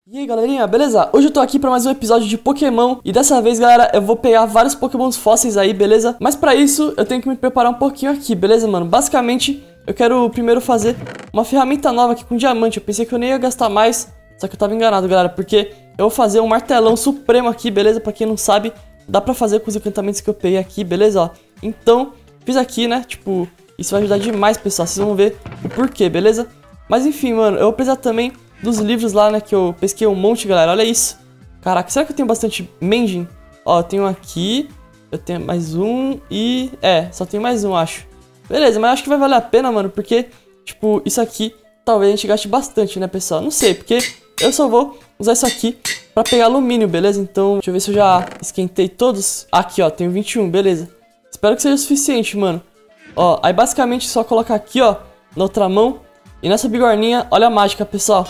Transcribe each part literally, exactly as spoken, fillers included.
E aí galerinha, beleza? Hoje eu tô aqui pra mais um episódio de Pokémon. E dessa vez, galera, eu vou pegar vários Pokémons fósseis aí, beleza? Mas pra isso, eu tenho que me preparar um pouquinho aqui, beleza, mano? Basicamente, eu quero primeiro fazer uma ferramenta nova aqui com diamante. Eu pensei que eu nem ia gastar mais, só que eu tava enganado, galera, porque eu vou fazer um martelão supremo aqui, beleza? Pra quem não sabe, dá pra fazer com os encantamentos que eu peguei aqui, beleza? Ó, então, fiz aqui, né? Tipo, isso vai ajudar demais, pessoal. Vocês vão ver o porquê, beleza? Mas enfim, mano, eu vou precisar também dos livros lá, né, que eu pesquei um monte, galera, olha isso. Caraca, será que eu tenho bastante mending? Ó, eu tenho aqui, eu tenho mais um e... É, só tem mais um, acho. Beleza, mas acho que vai valer a pena, mano, porque, tipo, isso aqui talvez a gente gaste bastante, né, pessoal? Não sei, porque eu só vou usar isso aqui pra pegar alumínio, beleza? Então, deixa eu ver se eu já esquentei todos. Aqui, ó, tenho vinte e um, beleza. Espero que seja o suficiente, mano. Ó, aí basicamente só colocar aqui, ó, na outra mão. E nessa bigorninha, olha a mágica, pessoal.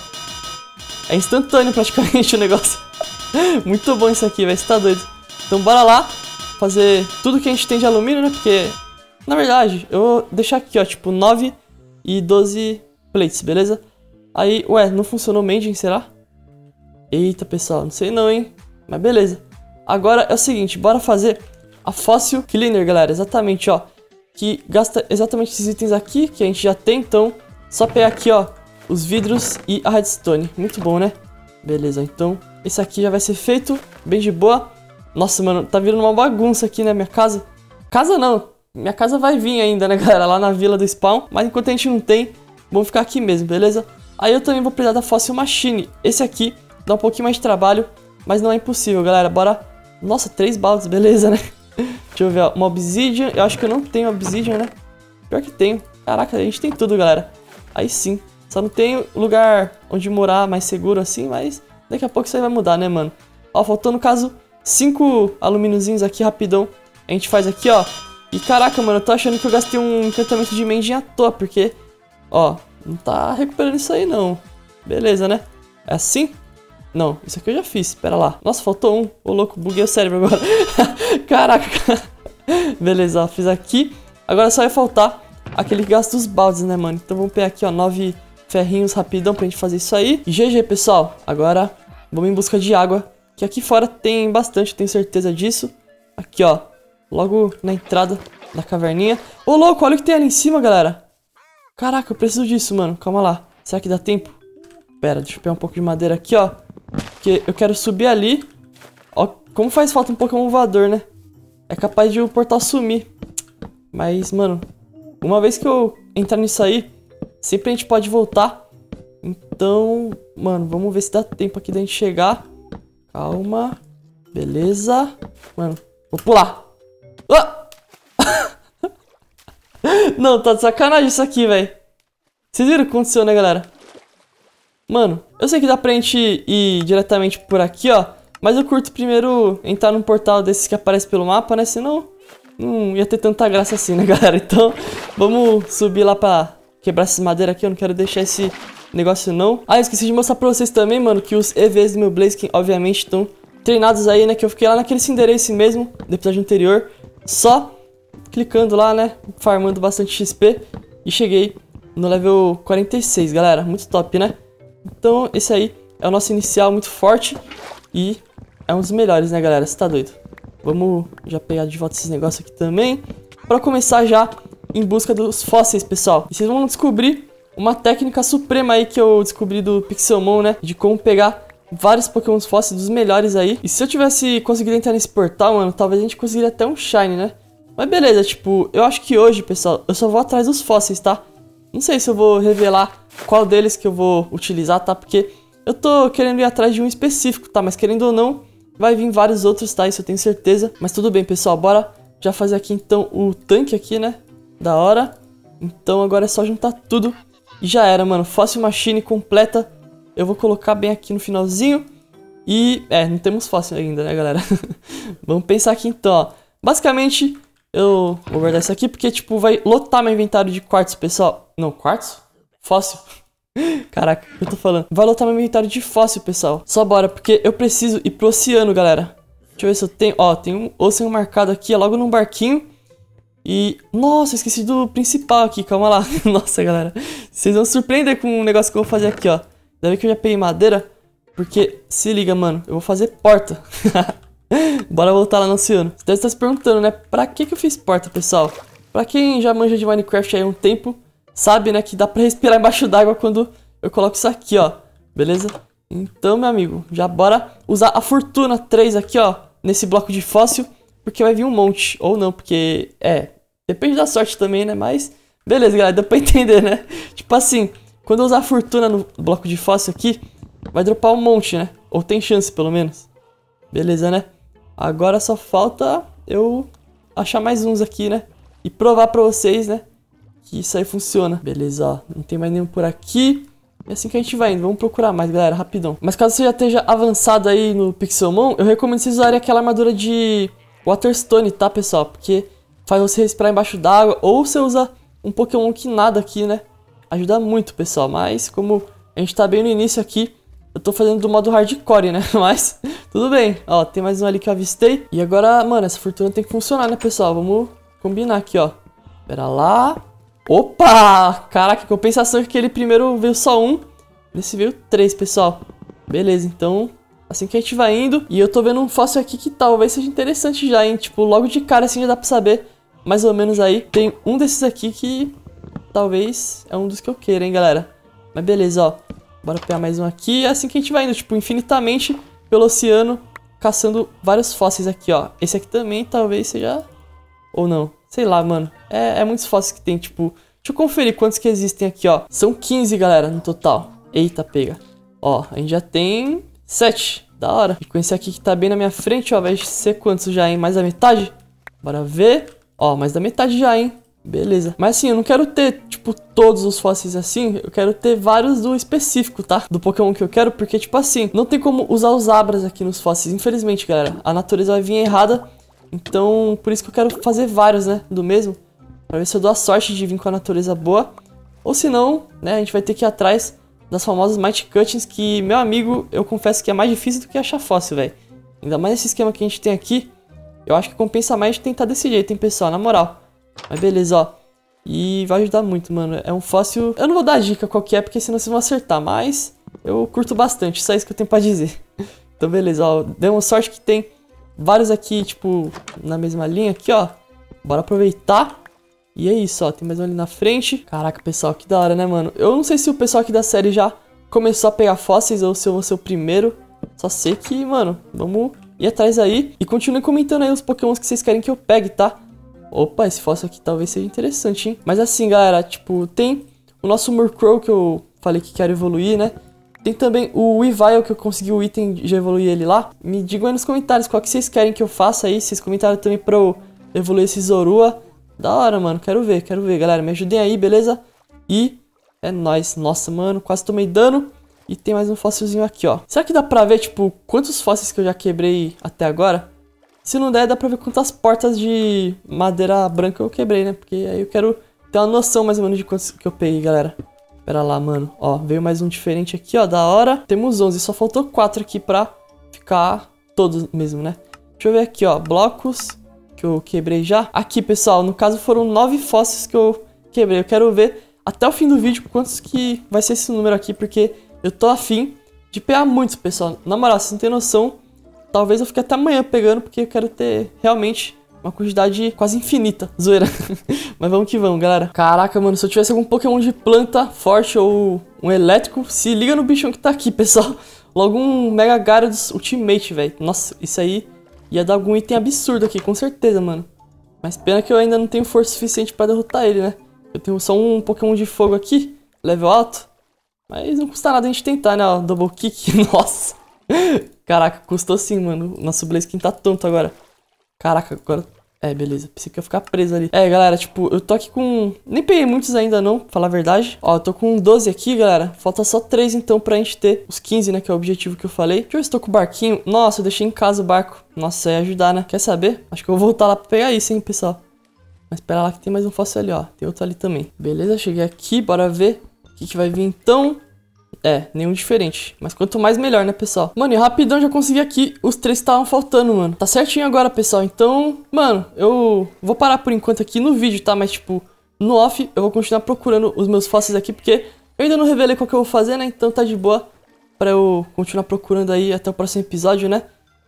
É instantâneo praticamente o negócio. Muito bom isso aqui, velho, você tá doido. Então bora lá fazer tudo que a gente tem de alumínio, né? Porque, na verdade, eu vou deixar aqui, ó, tipo nove e doze plates, beleza? Aí, ué, não funcionou o mending, será? Eita, pessoal, não sei não, hein? Mas beleza. Agora é o seguinte, bora fazer a Fossil Cleaner, galera. Exatamente, ó. Que gasta exatamente esses itens aqui, que a gente já tem, então... Só pegar aqui, ó, os vidros e a redstone. Muito bom, né? Beleza, então esse aqui já vai ser feito bem de boa. Nossa, mano, tá virando uma bagunça aqui, né, minha casa. Casa não, minha casa vai vir ainda, né, galera, lá na vila do spawn. Mas enquanto a gente não tem, vamos ficar aqui mesmo, beleza? Aí eu também vou precisar da Fossil Machine. Esse aqui dá um pouquinho mais de trabalho, mas não é impossível, galera. Bora... Nossa, três baldes, beleza, né? Deixa eu ver, ó, uma obsidian. Eu acho que eu não tenho obsidian, né? Pior que tenho. Caraca, a gente tem tudo, galera. Aí sim, só não tem lugar onde morar mais seguro assim, mas daqui a pouco isso aí vai mudar, né, mano? Ó, faltou no caso cinco alumíniozinhos aqui rapidão. A gente faz aqui, ó. E caraca, mano, eu tô achando que eu gastei um encantamento de mending à toa, porque, ó, não tá recuperando isso aí não. Beleza, né? É assim? Não, isso aqui eu já fiz, pera lá. Nossa, faltou um. Ô, louco, buguei o cérebro agora. Caraca. Beleza, ó, fiz aqui. Agora só vai faltar aquele gasto dos baldes, né, mano? Então vamos pegar aqui, ó, nove ferrinhos rapidão pra gente fazer isso aí. E G G, pessoal. Agora vamos em busca de água, que aqui fora tem bastante, tenho certeza disso. Aqui, ó, logo na entrada da caverninha. Ô, louco, olha o que tem ali em cima, galera. Caraca, eu preciso disso, mano. Calma lá. Será que dá tempo? Pera, deixa eu pegar um pouco de madeira aqui, ó. Porque eu quero subir ali. Ó, como faz falta um Pokémon voador, né? É capaz de o portal sumir. Mas, mano... Uma vez que eu entrar nisso aí, sempre a gente pode voltar. Então, mano, vamos ver se dá tempo aqui da gente chegar. Calma. Beleza. Mano, vou pular. Ah! Não, tá de sacanagem isso aqui, velho. Vocês viram o que aconteceu, né, galera? Mano, eu sei que dá pra gente ir diretamente por aqui, ó. Mas eu curto primeiro entrar num portal desses que aparece pelo mapa, né? Senão... Não ia ter tanta graça assim, né, galera? Então, vamos subir lá pra quebrar essas madeiras aqui. Eu não quero deixar esse negócio, não. Ah, eu esqueci de mostrar pra vocês também, mano, que os E Vs do meu Blaziken, obviamente, estão treinados aí, né? Que eu fiquei lá naquele endereço mesmo, do episódio anterior. Só clicando lá, né? Farmando bastante X P. E cheguei no level quarenta e seis, galera. Muito top, né? Então, esse aí é o nosso inicial muito forte. E é um dos melhores, né, galera? Você tá doido? Vamos já pegar de volta esses negócios aqui também. Pra começar já em busca dos fósseis, pessoal. E vocês vão descobrir uma técnica suprema aí que eu descobri do Pixelmon, né? De como pegar vários Pokémon fósseis dos melhores aí. E se eu tivesse conseguido entrar nesse portal, mano, talvez a gente conseguiria até um Shine, né? Mas beleza, tipo, eu acho que hoje, pessoal, eu só vou atrás dos fósseis, tá? Não sei se eu vou revelar qual deles que eu vou utilizar, tá? Porque eu tô querendo ir atrás de um específico, tá? Mas querendo ou não... Vai vir vários outros, tá? Isso eu tenho certeza. Mas tudo bem, pessoal. Bora já fazer aqui, então, o tanque aqui, né? Da hora. Então, agora é só juntar tudo. E já era, mano. Fossil Machine completa. Eu vou colocar bem aqui no finalzinho. E, é, não temos fóssil ainda, né, galera? Vamos pensar aqui, então, ó. Basicamente, eu vou guardar isso aqui porque, tipo, vai lotar meu inventário de quartzo, pessoal. Não, quartzo? Fóssil. Caraca, o que eu tô falando? Vai lotar meu inventário de fóssil, pessoal. Só bora, porque eu preciso ir pro oceano, galera. Deixa eu ver se eu tenho... Ó, tem um oceano marcado aqui, é logo num barquinho. E... Nossa, esqueci do principal aqui, calma lá. Nossa, galera. Vocês vão se surpreender com um negócio que eu vou fazer aqui, ó. Deve que eu já peguei madeira. Porque, se liga, mano, eu vou fazer porta. Bora voltar lá no oceano. Você deve estar se perguntando, né? Pra que que eu fiz porta, pessoal? Pra quem já manja de Minecraft aí há um tempo, sabe, né, que dá pra respirar embaixo d'água quando eu coloco isso aqui, ó. Beleza? Então, meu amigo, já bora usar a Fortuna três aqui, ó, nesse bloco de fóssil, porque vai vir um monte. Ou não, porque, é, depende da sorte também, né? Mas, beleza, galera, dá pra entender, né? Tipo assim, quando eu usar a Fortuna no bloco de fóssil aqui, vai dropar um monte, né? Ou tem chance, pelo menos. Beleza, né? Agora só falta eu achar mais uns aqui, né? E provar pra vocês, né? Que isso aí funciona. Beleza, ó. Não tem mais nenhum por aqui. É assim que a gente vai indo. Vamos procurar mais, galera. Rapidão. Mas caso você já esteja avançado aí no Pixelmon, eu recomendo vocês usarem aquela armadura de Waterstone, tá, pessoal? Porque faz você respirar embaixo d'água. Ou você usa um Pokémon que nada aqui, né? Ajuda muito, pessoal. Mas como a gente tá bem no início aqui, eu tô fazendo do modo hardcore, né? Mas tudo bem. Ó, tem mais um ali que eu avistei. E agora, mano, essa Fortuna tem que funcionar, né, pessoal? Vamos combinar aqui, ó. Pera lá. Opa! Caraca, compensação que aquele primeiro veio só um. Nesse veio três, pessoal. Beleza, então assim que a gente vai indo. E eu tô vendo um fóssil aqui que talvez seja interessante já, hein? Tipo, logo de cara assim já dá pra saber mais ou menos aí. Tem um desses aqui que talvez é um dos que eu queira, hein, galera? Mas beleza, ó. Bora pegar mais um aqui. É assim que a gente vai indo, tipo, infinitamente pelo oceano, caçando vários fósseis aqui, ó. Esse aqui também talvez seja... Ou não. Sei lá, mano. É, é muitos fósseis que tem, tipo... Deixa eu conferir quantos que existem aqui, ó. São quinze, galera, no total. Eita, pega. Ó, a gente já tem sete. Da hora. E com esse aqui que tá bem na minha frente, ó, vai ser quantos já, hein? Mais da metade? Bora ver. Ó, mais da metade já, hein? Beleza. Mas assim, eu não quero ter, tipo, todos os fósseis assim. Eu quero ter vários do específico, tá? Do Pokémon que eu quero. Porque, tipo assim, não tem como usar os Abras aqui nos fósseis. Infelizmente, galera. A natureza vai vir errada. Então, por isso que eu quero fazer vários, né? Do mesmo. Pra ver se eu dou a sorte de vir com a natureza boa. Ou se não, né? A gente vai ter que ir atrás das famosas Mighty Cuttings. Que, meu amigo, eu confesso que é mais difícil do que achar fóssil, velho. Ainda mais esse esquema que a gente tem aqui. Eu acho que compensa mais de tentar desse jeito, hein, pessoal? Na moral. Mas beleza, ó. E vai ajudar muito, mano. É um fóssil... Eu não vou dar dica qual que é, porque senão vocês vão acertar. Mas eu curto bastante. Só isso que eu tenho pra dizer. Então, beleza, ó. Deu sorte que tem vários aqui, tipo, na mesma linha aqui, ó. Bora aproveitar. E é isso, ó. Tem mais um ali na frente. Caraca, pessoal, que da hora, né, mano? Eu não sei se o pessoal aqui da série já começou a pegar fósseis ou se eu vou ser o primeiro. Só sei que, mano, vamos ir atrás aí. E continue comentando aí os Pokémons que vocês querem que eu pegue, tá? Opa, esse fóssil aqui talvez seja interessante, hein? Mas assim, galera, tipo, tem o nosso Murkrow que eu falei que quero evoluir, né? Tem também o Weavile que eu consegui o item de evoluir ele lá. Me digam aí nos comentários qual que vocês querem que eu faça aí. Vocês comentaram também pra eu evoluir esse Zorua. Da hora, mano. Quero ver, quero ver, galera. Me ajudem aí, beleza? E é nóis. Nossa, mano, quase tomei dano. E tem mais um fóssilzinho aqui, ó. Será que dá pra ver, tipo, quantos fósseis que eu já quebrei até agora? Se não der, dá pra ver quantas portas de madeira branca eu quebrei, né? Porque aí eu quero ter uma noção mais ou menos de quantos que eu peguei, galera. Pera lá, mano. Ó, veio mais um diferente aqui, ó. Da hora. Temos onze. Só faltou quatro aqui pra ficar todos mesmo, né? Deixa eu ver aqui, ó. Blocos que eu quebrei já. Aqui, pessoal. No caso, foram nove fósseis que eu quebrei. Eu quero ver até o fim do vídeo quantos que vai ser esse número aqui. Porque eu tô afim de pegar muitos, pessoal. Na moral, vocês não tem noção. Talvez eu fique até amanhã pegando, porque eu quero ter realmente uma quantidade quase infinita. Zoeira. Mas vamos que vamos, galera. Caraca, mano, se eu tivesse algum Pokémon de planta forte ou um elétrico, se liga no bichão que tá aqui, pessoal. Logo um Mega Gyarados Ultimate, velho. Nossa, isso aí ia dar algum item absurdo aqui, com certeza, mano. Mas pena que eu ainda não tenho força suficiente pra derrotar ele, né? Eu tenho só um Pokémon de fogo aqui, level alto. Mas não custa nada a gente tentar, né? Ó, Double Kick. Nossa. Caraca, custou sim, mano. Nosso Blaziken tá tonto agora. Caraca, agora... É, beleza. Pensei que ia ficar preso ali. É, galera, tipo, eu tô aqui com... Nem peguei muitos ainda não, pra falar a verdade. Ó, eu tô com doze aqui, galera. Falta só três, então, pra gente ter os quinze, né? Que é o objetivo que eu falei. Deixa eu ver se tô com o barquinho. Nossa, eu deixei em casa o barco. Nossa, ia ajudar, né? Quer saber? Acho que eu vou voltar lá pra pegar isso, hein, pessoal. Mas espera lá que tem mais um fóssil ali, ó. Tem outro ali também. Beleza, cheguei aqui. Bora ver o que, que vai vir, então... É, nenhum diferente. Mas quanto mais melhor, né, pessoal? Mano, e rapidão já consegui aqui os três que estavam faltando, mano. Tá certinho agora, pessoal. Então, mano, eu vou parar por enquanto aqui no vídeo, tá? Mas, tipo, no off eu vou continuar procurando os meus fósseis aqui, porque eu ainda não revelei qual que eu vou fazer, né? Então tá de boa. pra eu continuar procurando aí até o próximo episódio, né?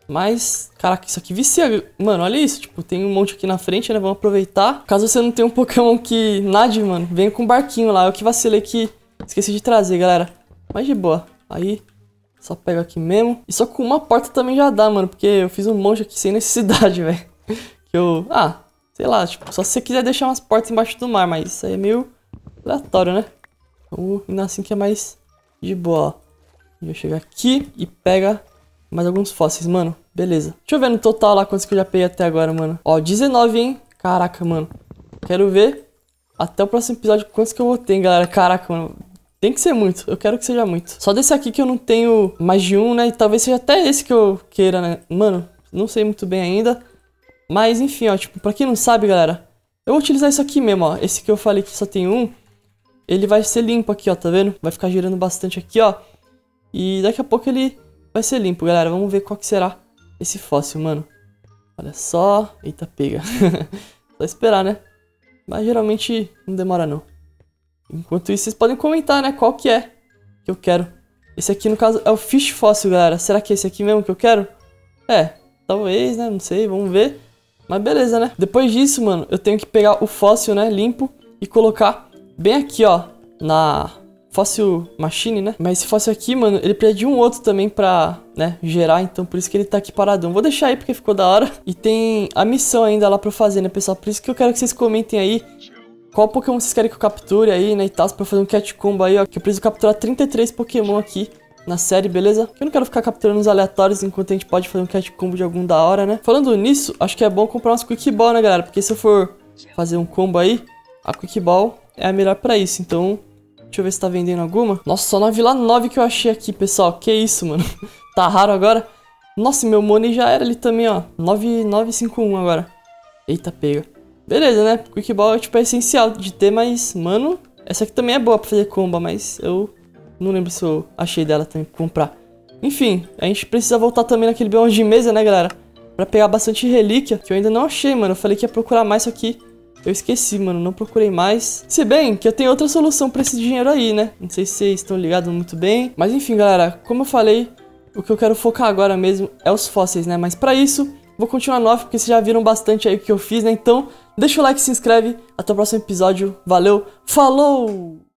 Mas, caraca, isso aqui vicia. Mano, olha isso, tipo, tem um monte aqui na frente, né? Vamos aproveitar. Caso você não tenha um Pokémon que nade, mano, venha com um barquinho lá. Eu que vacilei que esqueci de trazer, galera. Mas de boa. Aí, só pega aqui mesmo. E só com uma porta também já dá, mano, porque eu fiz um monte aqui sem necessidade, velho. Que eu... Ah, sei lá, tipo, só se você quiser deixar umas portas embaixo do mar, mas isso aí é meio aleatório, né? Vamos indo assim que é mais de boa, ó. Eu chego aqui e pega mais alguns fósseis, mano. Beleza. Deixa eu ver no total lá quantos que eu já peguei até agora, mano. Ó, dezenove, hein? Caraca, mano. Quero ver até o próximo episódio quantos que eu vou ter, hein, galera. Caraca, mano. Tem que ser muito. Eu quero que seja muito. Só desse aqui que eu não tenho mais de um, né? E talvez seja até esse que eu queira, né? Mano, não sei muito bem ainda. Mas, enfim, ó. Tipo, pra quem não sabe, galera, eu vou utilizar isso aqui mesmo, ó. Esse que eu falei que só tem um. Ele vai ser limpo aqui, ó. Tá vendo? Vai ficar girando bastante aqui, ó. E daqui a pouco ele vai ser limpo, galera. Vamos ver qual que será esse fóssil, mano. Olha só. Eita, pega. Só esperar, né? Mas geralmente não demora, não. Enquanto isso, vocês podem comentar, né? Qual que é que eu quero. Esse aqui, no caso, é o Fish Fóssil, galera. Será que é esse aqui mesmo que eu quero? É, talvez, né? Não sei, vamos ver. Mas beleza, né? Depois disso, mano, eu tenho que pegar o fóssil, né? Limpo e colocar bem aqui, ó. Na... Fóssil Machine, né? Mas esse fóssil aqui, mano, ele precisa de um outro também pra, né, gerar. Então por isso que ele tá aqui paradão. Vou deixar aí porque ficou da hora. E tem a missão ainda lá pra eu fazer, né, pessoal? Por isso que eu quero que vocês comentem aí qual Pokémon vocês querem que eu capture aí, né, e tal. Pra eu fazer um Cat Combo aí, ó. Que eu preciso capturar trinta e três Pokémon aqui na série, beleza? Eu não quero ficar capturando os aleatórios enquanto a gente pode fazer um Cat Combo de algum da hora, né? Falando nisso, acho que é bom comprar umas Quick Ball, né, galera? Porque se eu for fazer um combo aí, a Quick Ball é a melhor pra isso. Então... deixa eu ver se tá vendendo alguma. Nossa, só na Vila nove que eu achei aqui, pessoal. Que isso, mano. Tá raro agora. Nossa, meu money já era ali também, ó. nove nove cinco um agora. Eita, pega. Beleza, né? Quick Ball, tipo, é essencial de ter, mas, mano... essa aqui também é boa pra fazer combo, mas eu não lembro se eu achei dela também pra comprar. Enfim, a gente precisa voltar também naquele bioma de mesa, né, galera? Pra pegar bastante relíquia, que eu ainda não achei, mano. Eu falei que ia procurar mais, só que... eu esqueci, mano, não procurei mais. Se bem que eu tenho outra solução pra esse dinheiro aí, né? Não sei se vocês estão ligados muito bem. Mas enfim, galera, como eu falei, o que eu quero focar agora mesmo é os fósseis, né? Mas pra isso, vou continuar no off, porque vocês já viram bastante aí o que eu fiz, né? Então, deixa o like, se inscreve. Até o próximo episódio. Valeu, falou!